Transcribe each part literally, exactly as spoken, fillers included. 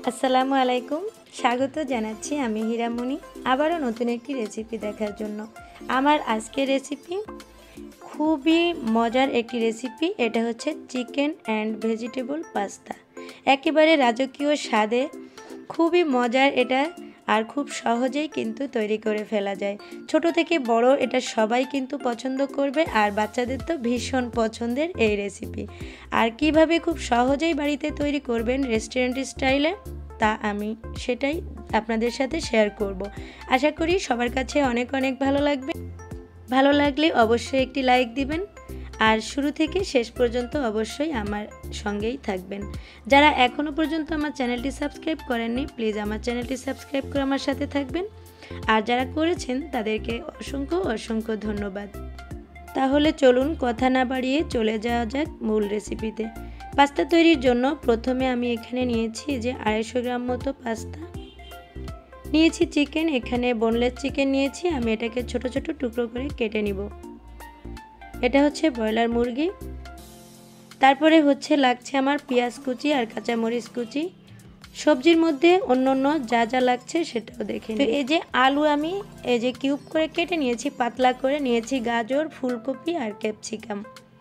আসসালামু আলাইকুম, স্বাগত জানাচ্ছি আমি হীরামণি আবারও নতুন একটি রেসিপি দেখার জন্য। আমার আজকের রেসিপি খুবই মজার একটি রেসিপি। এটা হচ্ছে চিকেন অ্যান্ড ভেজিটেবল পাস্তা। একেবারে রাজকীয় স্বাদে, খুবই মজার এটা, আর খুব সহজেই কিন্তু তৈরি করে ফেলা যায়। ছোট থেকে বড় এটা সবাই কিন্তু পছন্দ করবে, আর বাচ্চাদের তো ভীষণ পছন্দের এই রেসিপি। আর কিভাবে খুব সহজেই বাড়িতে তৈরি করবেন রেস্টুরেন্ট স্টাইলে, তা আমি সেটাই আপনাদের সাথে শেয়ার করব। আশা করি সবার কাছে অনেক অনেক ভালো লাগবে। ভালো লাগলে অবশ্যই একটি লাইক দিবেন, আর শুরু থেকে শেষ পর্যন্ত অবশ্যই আমার সঙ্গেই থাকবেন। যারা এখনও পর্যন্ত আমার চ্যানেলটি সাবস্ক্রাইব করেননি, প্লিজ আমার চ্যানেলটি সাবস্ক্রাইব করে আমার সাথে থাকবেন, আর যারা করেছেন তাদেরকে অসংখ্য অসংখ্য ধন্যবাদ। তাহলে চলুন কথা না বাড়িয়ে চলে যাওয়া যাক মূল রেসিপিতে। পাস্তা তৈরির জন্য প্রথমে আমি এখানে নিয়েছি যে আড়াইশো গ্রাম মতো পাস্তা নিয়েছি। চিকেন, এখানে বোনলেস চিকেন নিয়েছি। আমি এটাকে ছোট ছোট টুকরো করে কেটে নিব। এটা হচ্ছে ব্রয়লার মুরগি। তারপরে হচ্ছে লাগছে আমার পেঁয়াজ কুচি আর কাঁচামরিচ কুচি। সবজির মধ্যে অন্য অন্য যা যা লাগছে সেটাও দেখে নিই। তো এই যে আলু আমি এই যে কিউব করে কেটে নিয়েছি, পাতলা করে নিয়েছি। গাজর, ফুলকপি আর ক্যাপসিকাম।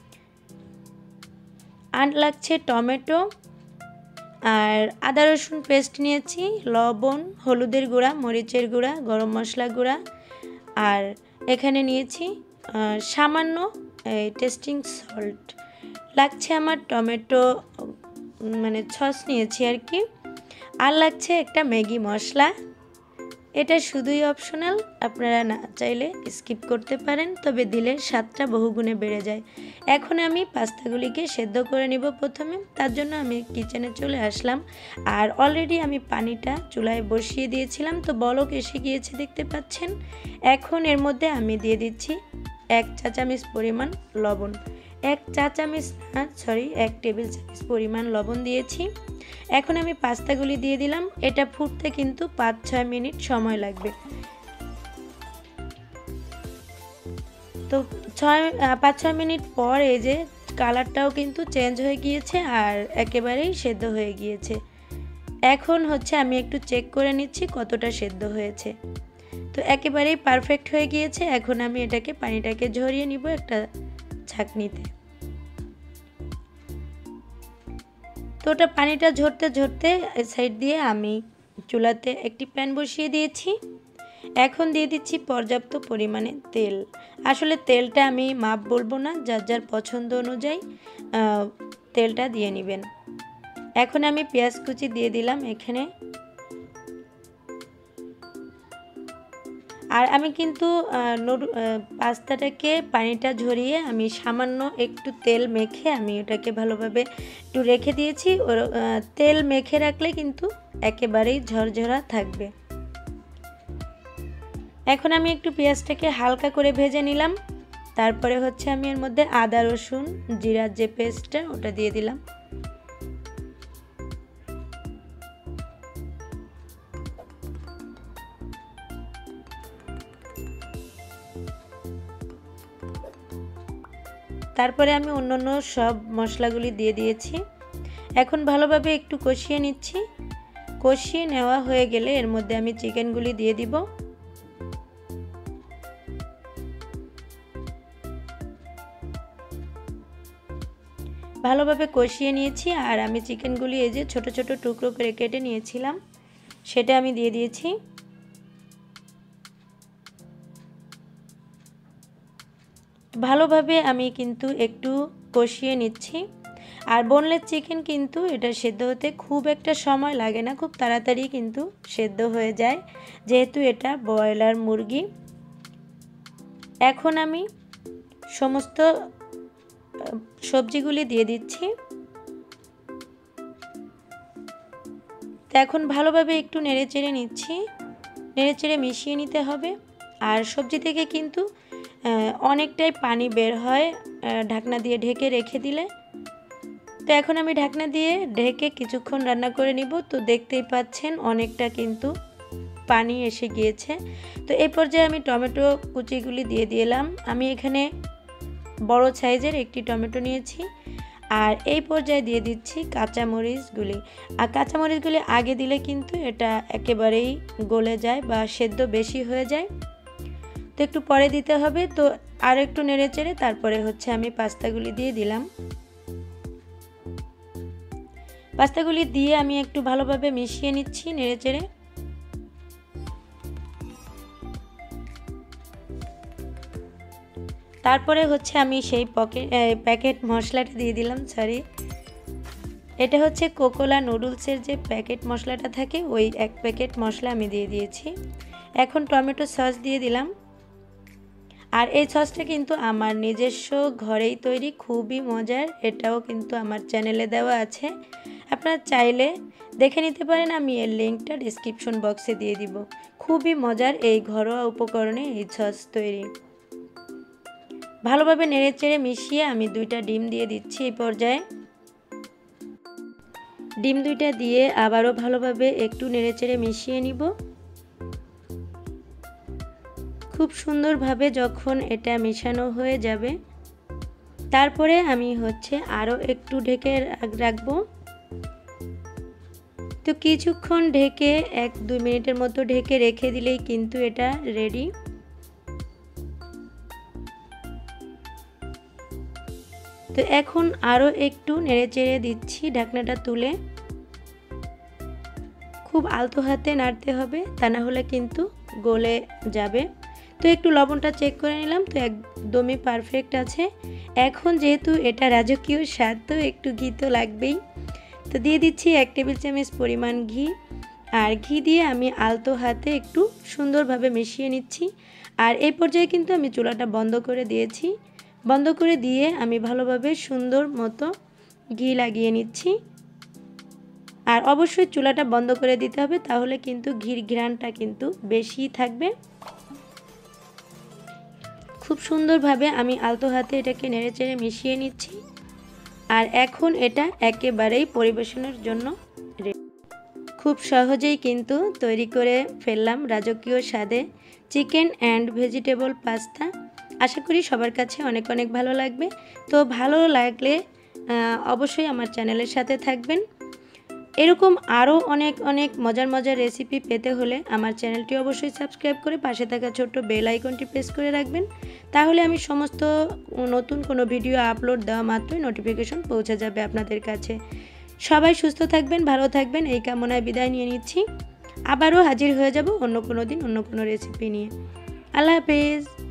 আর লাগছে টমেটো আর আদা রসুন পেস্ট নিয়েছি, লবণ, হলুদের গুঁড়া, মরিচের গুঁড়া, গরম মশলা গুঁড়া, আর এখানে নিয়েছি সামান্য টেস্টিং সল্ট। লাগছে আমার টমেটো মানে সস নিয়েছি আর কি। আর লাগছে একটা ম্যাগি মশলা। এটা শুধুই অপশনাল, আপনারা না চাইলে স্কিপ করতে পারেন, তবে দিলে স্বাদটা বহুগুণে বেড়ে যায়। এখন আমি পাস্তাগুলিকে সেদ্ধ করে নিব প্রথমে। তার জন্য আমি কিচেনে চলে আসলাম, আর অলরেডি আমি পানিটা চুলায় বসিয়ে দিয়েছিলাম, তো বলক এসে গিয়েছে দেখতে পাচ্ছেন। এখন এর মধ্যে আমি দিয়ে দিচ্ছি এক চা চামচ পরিমাণ লবণ। এক চা চামচ না সরি এক টেবিল চামচ পরিমাণ লবণ দিয়েছি। এখন আমি পাস্তাগুলি দিয়ে দিলাম। এটা ফুটতে কিন্তু পাঁচ ছয় মিনিট সময় লাগবে। তো ছয় পাঁচ ছয় মিনিট পর এই যে কালারটাও কিন্তু চেঞ্জ হয়ে গিয়েছে, আর একেবারেই সেদ্ধ হয়ে গিয়েছে। এখন হচ্ছে আমি একটু চেক করে নিচ্ছি কতটা সেদ্ধ হয়েছে। তো একেবারেই পারফেক্ট হয়ে গিয়েছে। এখন আমি এটাকে পানিটাকে ঝরিয়ে নিব একটা ছাঁকনিতে। তো ওটা পানিটা ঝরতে ঝরতে সাইড দিয়ে আমি চুলাতে একটি প্যান বসিয়ে দিয়েছি। এখন দিয়ে দিচ্ছি পর্যাপ্ত পরিমাণে তেল। আসলে তেলটা আমি মাপ বলবো না, যার যার পছন্দ অনুযায়ী তেলটা দিয়ে নেবেন। এখন আমি পেঁয়াজ কুচি দিয়ে দিলাম এখানে। আর আমি কিন্তু পাস্তাটাকে পানিটা ঝরিয়ে আমি সামান্য একটু তেল মেখে আমি ওটাকে ভালোভাবে একটু রেখে দিয়েছি। ওর তেল মেখে রাখলে কিন্তু একেবারেই ঝরঝরা থাকবে। এখন আমি একটু পেঁয়াজটাকে হালকা করে ভেজে নিলাম। তারপরে হচ্ছে আমি এর মধ্যে আদা রসুন জিরার যে পেস্টটা ওটা দিয়ে দিলাম। তারপরে আমি অন্যান্য সব মশলাগুলি দিয়ে দিয়েছি। এখন ভালোভাবে একটু কষিয়ে নিচ্ছি। কষিয়ে নেওয়া হয়ে গেলে এর মধ্যে আমি চিকেনগুলি দিয়ে দিব। ভালোভাবে কষিয়ে নিয়েছি, আর আমি চিকেনগুলি এই যে ছোট ছোট টুকরো করে কেটে নিয়েছিলাম সেটা আমি দিয়ে দিয়েছি। ভালোভাবে আমি কিন্তু একটু কষিয়ে নিচ্ছি। আর বোনলেস চিকেন কিন্তু এটা সেদ্ধ হতে খুব একটা সময় লাগে না, খুব তাড়াতাড়ি কিন্তু সেদ্ধ হয়ে যায়, যেহেতু এটা ব্রয়লার মুরগি। এখন আমি সমস্ত সবজিগুলি দিয়ে দিচ্ছি। তো এখন ভালোভাবে একটু নেড়েচেড়ে নিচ্ছি, নেড়েচেড়ে মিশিয়ে নিতে হবে। আর সবজি থেকে কিন্তু অনেকটাই পানি বের হয় ঢাকনা দিয়ে ঢেকে রেখে দিলে। তো এখন আমি ঢাকনা দিয়ে ঢেকে কিছুক্ষণ রান্না করে নিব। তো দেখতেই পাচ্ছেন অনেকটা কিন্তু পানি এসে গিয়েছে। তো এই পর্যায়ে আমি টমেটো কুচিগুলি দিয়ে দিলাম। আমি এখানে বড় সাইজের একটি টমেটো নিয়েছি, আর এই পর্যায়ে দিয়ে দিচ্ছি কাঁচামরিচগুলি। আর কাঁচামরিচগুলি আগে দিলে কিন্তু এটা একেবারেই গলে যায় বা সেদ্ধ বেশি হয়ে যায়, তো একটু পরে দিতে হবে। তো আর একটু নেড়ে চেড়ে তারপরে হচ্ছে আমি পাস্তাগুলি দিয়ে দিলাম। পাস্তাগুলি দিয়ে আমি একটু ভালোভাবে মিশিয়ে নিচ্ছি নেড়ে চেড়ে। তারপরে হচ্ছে আমি সেই পকেট প্যাকেট মশলাটা দিয়ে দিলাম, সরি এটা হচ্ছে কোকোলা নুডলসের যে প্যাকেট মশলাটা থাকে ওই এক প্যাকেট মশলা আমি দিয়ে দিয়েছি। এখন টমেটো সস দিয়ে দিলাম। আর এই সসটা কিন্তু আমার নিজস্ব ঘরেই তৈরি, খুবই মজার। এটাও কিন্তু আমার চ্যানেলে দেওয়া আছে, আপনারা চাইলে দেখে নিতে পারেন, আমি এর লিঙ্কটা ডেসক্রিপশন বক্সে দিয়ে দিব। খুবই মজার এই ঘরোয়া উপকরণে এই সস তৈরি। ভালোভাবে নেড়ে চেড়ে মিশিয়ে আমি দুইটা ডিম দিয়ে দিচ্ছি এই পর্যায়ে। ডিম দুইটা দিয়ে আবারও ভালোভাবে একটু নেড়ে চেড়ে মিশিয়ে নিব। খুব সুন্দরভাবে যখন এটা মেশানো হয়ে যাবে তারপরে আমি হচ্ছে আরও একটু ঢেকে রাখবো। তো কিছুক্ষণ ঢেকে এক দুই মিনিটের মতো ঢেকে রেখে দিলেই কিন্তু এটা রেডি। তো এখন আরও একটু নেড়ে চেড়ে দিচ্ছি ঢাকনাটা তুলে। খুব আলতো হাতে নাড়তে হবে, তা না হলে কিন্তু গলে যাবে। তো একটু লবণটা চেক করে নিলাম, তো একদমই পারফেক্ট আছে। এখন যেহেতু এটা রাজকীয় স্বাদ, তো একটু ঘি তো লাগবেই। তো দিয়ে দিচ্ছি এক টেবিল চামচ পরিমাণ ঘি। আর ঘি দিয়ে আমি আলতো হাতে একটু সুন্দরভাবে মিশিয়ে নিচ্ছি। আর এই পর্যায়ে কিন্তু আমি চুলাটা বন্ধ করে দিয়েছি। বন্ধ করে দিয়ে আমি ভালোভাবে সুন্দর মতো ঘি লাগিয়ে নিচ্ছি। আর অবশ্যই চুলাটা বন্ধ করে দিতে হবে, তাহলে কিন্তু ঘির ঘ্রাণটা কিন্তু বেশি থাকবে। খুব সুন্দরভাবে আমি আলতো হাতে এটাকে নেড়েচেড়ে মিশিয়ে নিচ্ছি। আর এখন এটা একেবারেই পরিবেশনের জন্য রেডি। খুব সহজেই কিন্তু তৈরি করে ফেললাম রাজকীয় স্বাদে চিকেন অ্যান্ড ভেজিটেবল পাস্তা। আশা করি সবার কাছে অনেক অনেক ভালো লাগবে। তো ভালো লাগলে অবশ্যই আমার চ্যানেলের সাথে থাকবেন। এরকম আরও অনেক অনেক মজার মজার রেসিপি পেতে হলে আমার চ্যানেলটি অবশ্যই সাবস্ক্রাইব করে পাশে থাকা ছোট্ট বেল আইকনটি প্রেস করে রাখবেন, তাহলে আমি সমস্ত নতুন কোনো ভিডিও আপলোড দেওয়া মাত্রই নোটিফিকেশন পৌঁছে যাবে আপনাদের কাছে। সবাই সুস্থ থাকবেন, ভালো থাকবেন, এই কামনায় বিদায় নিয়ে নিচ্ছি। আবারও হাজির হয়ে যাব অন্য কোনো দিন অন্য কোনো রেসিপি নিয়ে। আল্লাহ হাফেজ।